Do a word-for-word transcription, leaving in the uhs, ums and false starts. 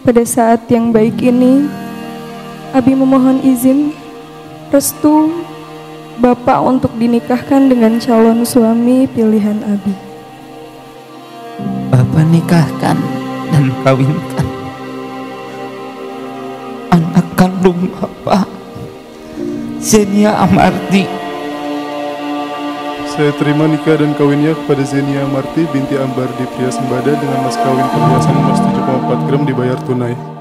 Pada saat yang baik ini, Abi memohon izin, restu Bapak untuk dinikahkan dengan calon suami pilihan Abi. Bapak nikahkan dan kawinkan anak kandung Bapak, Zenia Amarti. Saya terima nikah dan kawinnya kepada Zenia Amarti binti Ambar di Pria Sembada dengan mas kawin perhiasan emas tujuh koma empat gram dibayar tunai.